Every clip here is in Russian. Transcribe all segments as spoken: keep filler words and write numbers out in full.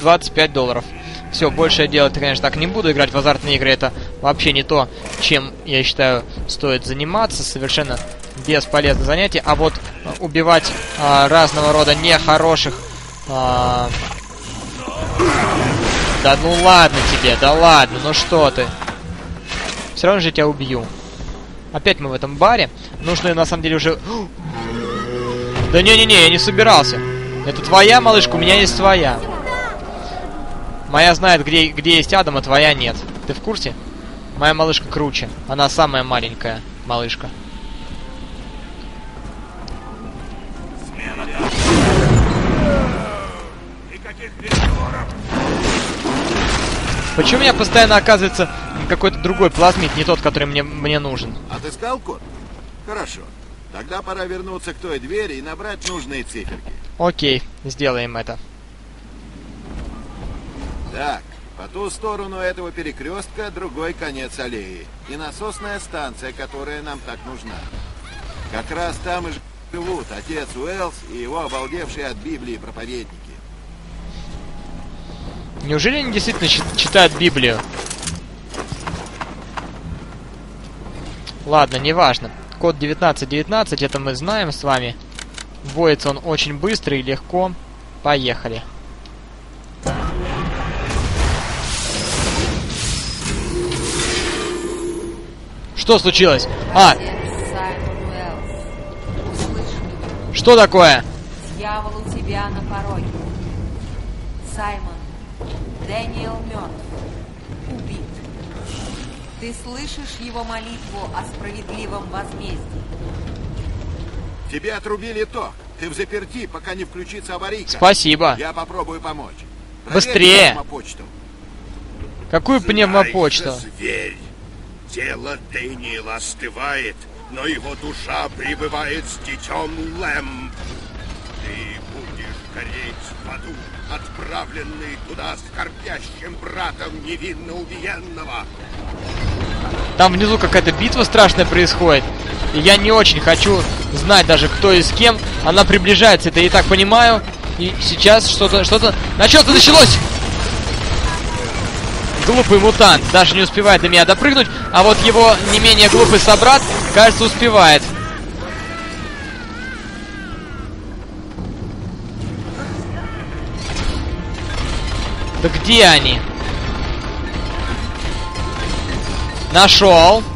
двадцать пять долларов. Все, больше я делать, конечно, так не буду. Играть в азартные игры — это вообще не то, чем, я считаю, стоит заниматься. Совершенно бесполезное занятие. А вот убивать а, разного рода нехороших... А... Да ну ладно тебе, да ладно, ну что ты. Все равно же я тебя убью. Опять мы в этом баре. Нужно на самом деле уже... Да не-не-не, я не собирался. Это твоя малышка, у меня есть твоя. Моя знает, где, где есть Адам, а твоя нет. Ты в курсе? Моя малышка круче. Она самая маленькая малышка. Почему у меня постоянно оказывается какой-то другой плазмид, не тот, который мне, мне нужен? Отыскал код? Хорошо. Тогда пора вернуться к той двери и набрать нужные циферки. Окей, сделаем это. Так, по ту сторону этого перекрестка другой конец аллеи. И насосная станция, которая нам так нужна. Как раз там и живут отец Уэллс и его обалдевшие от Библии проповедники. Неужели они действительно читают Библию? Ладно, неважно. Код девятнадцать девятнадцать, это мы знаем с вами. Вводится он очень быстро и легко. Поехали. Что случилось? А! Что такое? Дьявол у тебя на пороге. Саймон, Дэниел мертв. Убит. Ты слышишь его молитву о справедливом возмездии? Тебе отрубили ток. Ты в заперти, пока не включится аварийка. Спасибо. Я попробую помочь. Быстрее. Пневмопочту. Какую пневмопочту? Знай же, зверь. Тело Дэниела остывает, но его душа пребывает с детем Лэм. Ты будешь гореть в аду, отправленный туда скорбящим братом невинно убиенного. Там внизу какая-то битва страшная происходит. И я не очень хочу знать даже, кто и с кем. Она приближается, это я и так понимаю. И сейчас что-то, что-то... На что-то началось! Глупый мутант даже не успевает до меня допрыгнуть. А вот его не менее глупый собрат, кажется, успевает. Да где они? Нашел.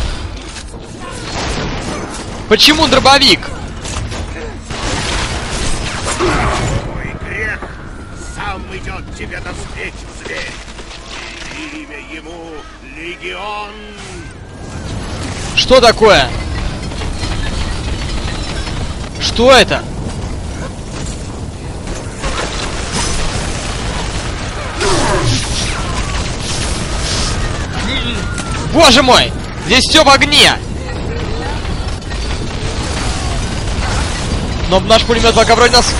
Почему дробовик? Твой грех сам идет тебе навстречу, зверь. И имя ему Легион. Что такое? Что это? Боже мой! Здесь все в огне! Но наш пулемет пока вроде нас...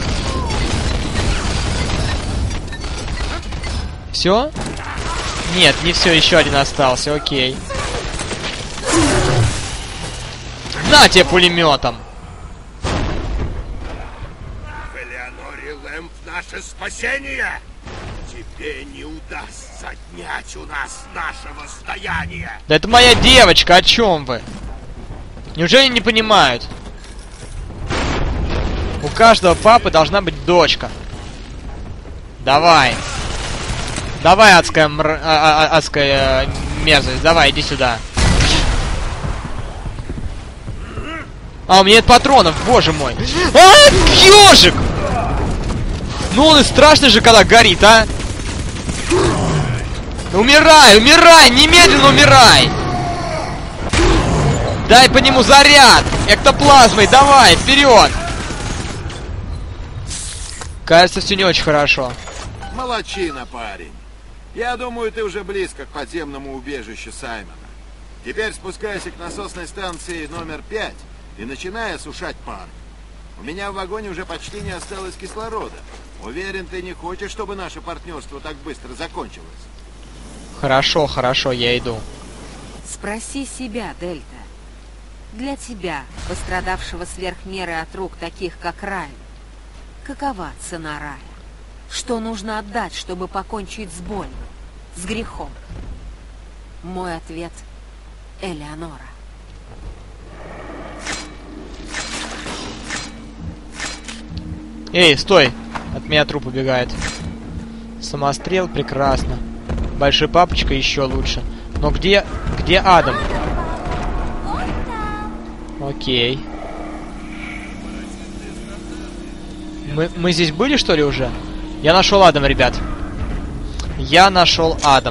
Все? Нет, не все, еще один остался, окей. На тебе пулеметом! В Элеоноре Лэмп наше спасение! Тебе не удастся отнять у нас нашего стояния! Да это моя девочка, о чем вы? Неужели не понимают? У каждого папы должна быть дочка. Давай. Давай, адская, мр... а, а, адская э, мерзость. Давай, иди сюда. А, у меня нет патронов, боже мой. А, ежик! Ну он и страшный же, когда горит, а? Умирай, умирай, немедленно умирай! Дай по нему заряд! Эктоплазмой, давай, вперед! Кажется, все не очень хорошо. Молодчина, парень. Я думаю, ты уже близко к подземному убежищу Саймона. Теперь спускайся к насосной станции номер пять и начинай осушать пар. У меня в вагоне уже почти не осталось кислорода. Уверен, ты не хочешь, чтобы наше партнерство так быстро закончилось. Хорошо, хорошо, я иду. Спроси себя, Дельта. Для тебя, пострадавшего сверх меры от рук таких, как Райан, какова цена рая? Что нужно отдать, чтобы покончить с болью, с грехом? Мой ответ — Элеонора. Эй, стой! От меня труп убегает. Самострел, прекрасно. Большой папочка еще лучше. Но где... где Адам? Окей. Мы, мы здесь были, что ли, уже? Я нашел Адам, ребят. Я нашел Адам.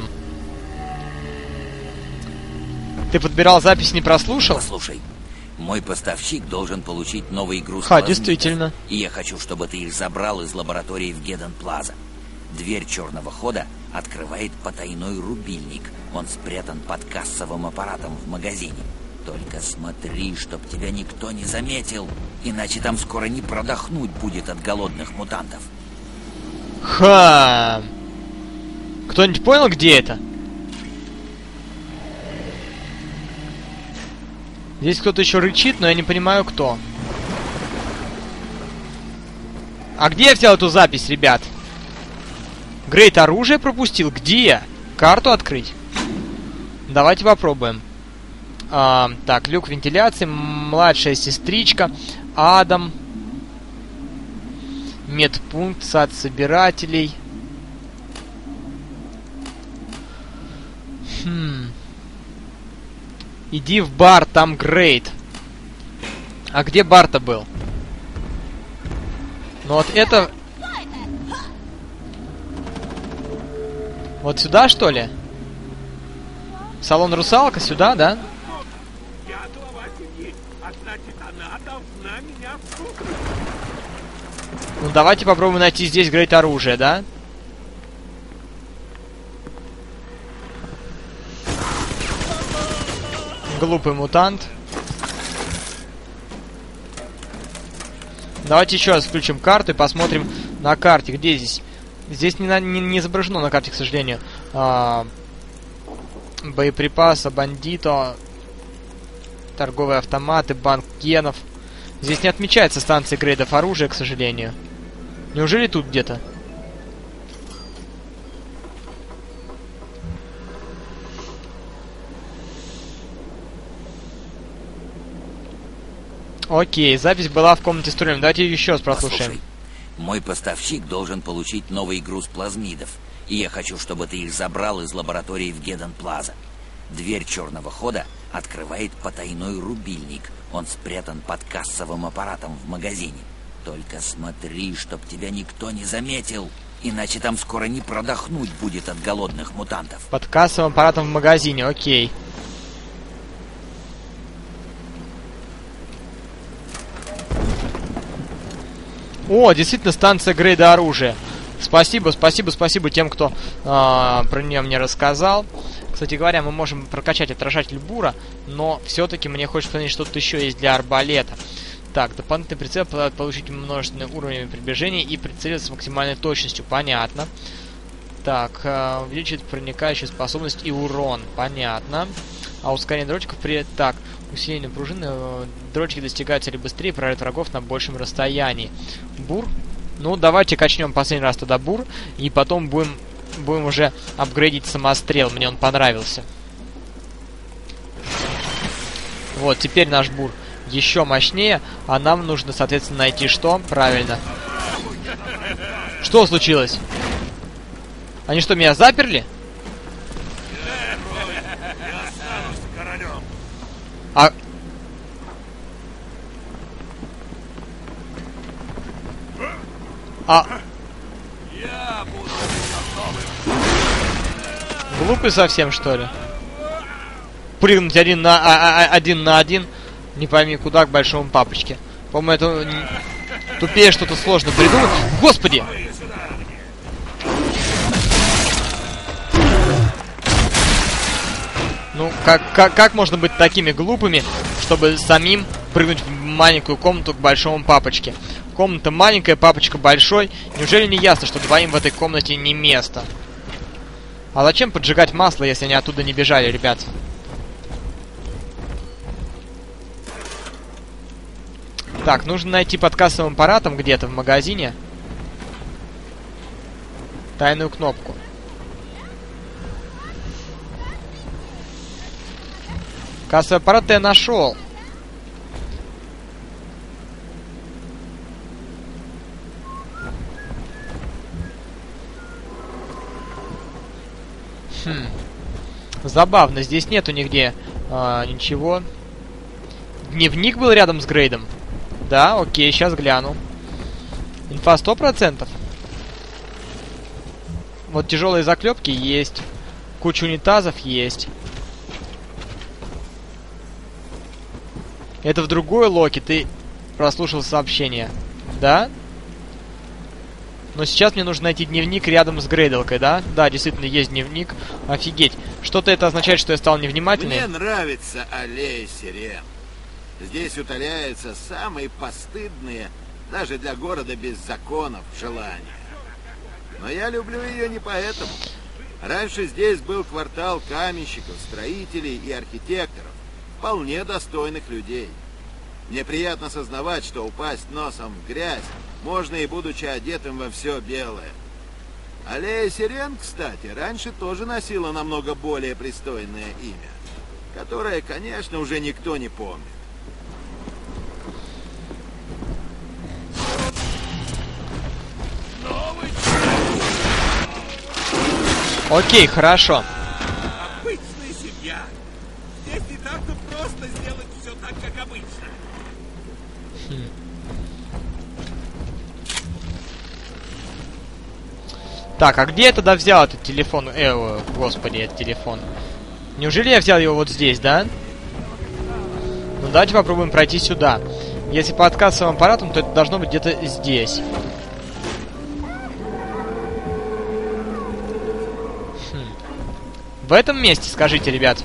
Ты подбирал запись, не прослушал? Послушай, мой поставщик должен получить новый груз Ха, плазмидов, действительно. И я хочу, чтобы ты их забрал из лаборатории в Гедден Плаза. Дверь черного хода открывает потайной рубильник. Он спрятан под кассовым аппаратом в магазине. Только смотри, чтоб тебя никто не заметил, иначе там скоро не продохнуть будет от голодных мутантов. Ха! Кто-нибудь понял, где это? Здесь кто-то еще рычит, но я не понимаю, кто. А где я взял эту запись, ребят? Грейт оружие пропустил? Где? Карту открыть? Давайте попробуем. А, так, люк вентиляции, младшая сестричка, Адам, медпункт, сад собирателей. Хм. Иди в бар, там Грейт. А где бар-то был? Ну вот это... Вот сюда, что ли? Салон Русалка, сюда, да? Ну давайте попробуем найти здесь Грейт оружие, да? Глупый мутант. Давайте еще раз включим карту и посмотрим на карте, где здесь. Здесь не, на, не, не изображено на карте, к сожалению. А, боеприпасы, бандито, торговые автоматы, банк генов. Здесь не отмечается станция грейдов оружия, к сожалению. Неужели тут где-то? Окей, запись была в комнате с турелем. Давайте еще раз прослушаем. Послушай, мой поставщик должен получить новый груз плазмидов. И я хочу, чтобы ты их забрал из лаборатории в Гедден Плаза. Дверь черного хода открывает потайной рубильник. Он спрятан под кассовым аппаратом в магазине. Только смотри, чтоб тебя никто не заметил. Иначе там скоро не продохнуть будет от голодных мутантов. Под кассовым аппаратом в магазине, окей. О, действительно, станция грейда оружия. Спасибо, спасибо, спасибо тем, кто э, про нее мне рассказал. Кстати говоря, мы можем прокачать отражатель бура, но все-таки мне хочется посмотреть, что тут еще есть для арбалета. Так, дополнительный прицел позволяет получить множественные уровни приближения и прицеливаться с максимальной точностью. Понятно. Так, э, увеличивает проникающую способность и урон. Понятно. А ускорение дротиков при... Так, усиление пружины. Э, дротики достигают цели быстрее и поражают врагов на большем расстоянии. Бур. Ну, давайте качнем последний раз тогда бур. И потом будем, будем уже апгрейдить самострел. Мне он понравился. Вот, теперь наш бур еще мощнее. А нам нужно, соответственно, найти что? Правильно. Что случилось? Они что, меня заперли? А... А... Глупый совсем, что ли? Прыгнуть один на, а, а, один на один, не пойми куда, к большому папочке. По-моему, это тупее что-то сложно придумать. Господи! Ну, как, как, как можно быть такими глупыми, чтобы самим прыгнуть в маленькую комнату к большому папочке? Комната маленькая, папочка большой. Неужели не ясно, что двоим в этой комнате не место? А зачем поджигать масло, если они оттуда не бежали, ребят? Так, нужно найти под кассовым аппаратом где-то в магазине. Тайную кнопку. Кассовый аппарат я нашел. Хм. Забавно, здесь нету нигде а, ничего. Дневник был рядом с Грейдом. Да, окей, сейчас гляну. Инфа сто процентов. Вот тяжелые заклепки есть. Куча унитазов есть. Это в другой локе ты прослушал сообщение. Да? Но сейчас мне нужно найти дневник рядом с Грейделкой, да? Да, действительно, есть дневник. Офигеть. Что-то это означает, что я стал невнимательным? Мне нравится аллея сирен. Здесь утоляются самые постыдные, даже для города без законов, желания. Но я люблю ее не поэтому. Раньше здесь был квартал каменщиков, строителей и архитекторов, вполне достойных людей. Мне приятно сознавать, что упасть носом в грязь можно и будучи одетым во все белое. Аллея сирен, кстати, раньше тоже носила намного более пристойное имя, которое, конечно, уже никто не помнит. Окей, хорошо. Обычная семья. Здесь не так-то просто сделать все так, как обычно. Хм. Так, а где я тогда взял этот телефон? Э, о, господи, этот телефон. Неужели я взял его вот здесь, да? Ну, давайте попробуем пройти сюда. Если под кассовым аппаратом, то это должно быть где-то здесь. В этом месте, скажите, ребят.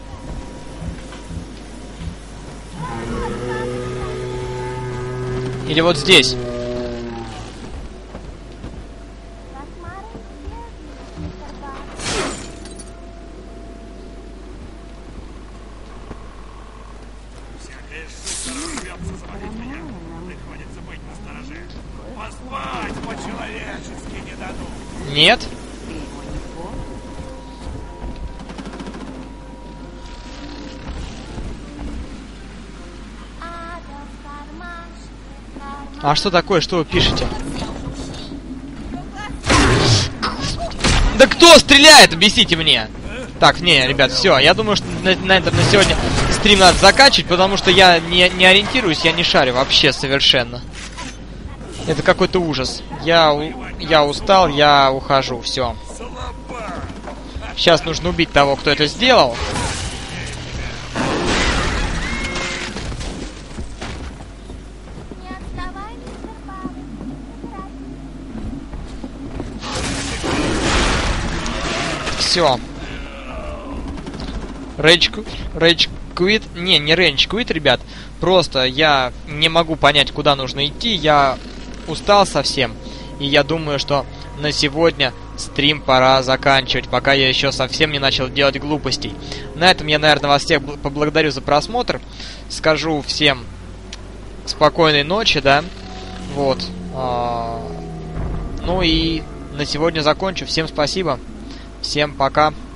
Или вот здесь. Всякая штука рвется завалить меня. Приходится быть настороже. Поспать по-человечески не дадут. Нет? А что такое? Что вы пишете? Да кто стреляет? Объясните мне. Так, не, ребят, все. Я думаю, что на, на этом на сегодня стрим надо заканчивать, потому что я не, не ориентируюсь, я не шарю вообще совершенно. Это какой-то ужас. Я, я устал, я ухожу, все. Сейчас нужно убить того, кто это сделал. Все. Рейдж... Рейдж Quit... Не, не Рейдж Quit, ребят. Просто я не могу понять, куда нужно идти. Я устал совсем. И я думаю, что на сегодня стрим пора заканчивать, пока я еще совсем не начал делать глупостей. На этом я, наверное, вас всех поблагодарю за просмотр. Скажу всем спокойной ночи, да. Вот. Ну и на сегодня закончу. Всем спасибо. Всем пока.